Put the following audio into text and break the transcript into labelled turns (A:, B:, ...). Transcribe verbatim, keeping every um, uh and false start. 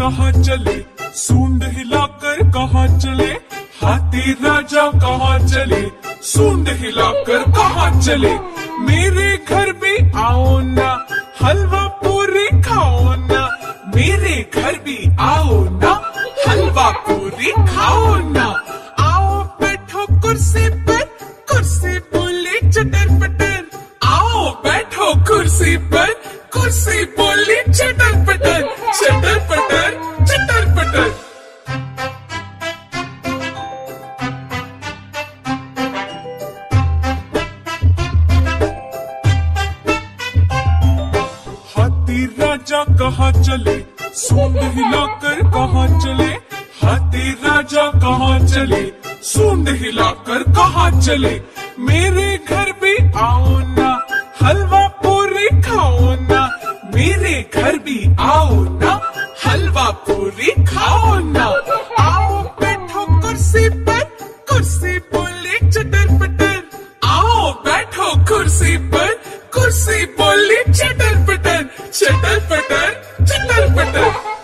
A: कहाँ चले, सूंड हिलाकर कहाँ चले, हाथी राजा कहाँ चले, सूंड हिलाकर कहाँ चले। मेरे घर भी आओ ना, हलवा पूरी खाओ ना, मेरे घर भी आओ ना, हलवा पूरी खाओ ना। आओ बैठो कुर्सी पर, कुर्सी बोली चटर पटर, आओ बैठो कुर्सी पर, कुर्सी बोली चटर पटर, चटर पटर चटर पटर। हाथी राजा कहाँ चले, सूंड हिलाकर कहाँ चले, हाथी राजा कहाँ चले, सूंड हिलाकर कहाँ चले। मेरे घर भी आओ ना, हलवा पूरी खाओ ना, मेरे घर भी आओ ना, हलवा पूरी खाओ ना। आओ बैठो कुर्सी पर, कुर्सी बोली चटर पटर, आओ बैठो कुर्सी पर, कुर्सी बोली चटर पटर, चटर पटर चटर पटर।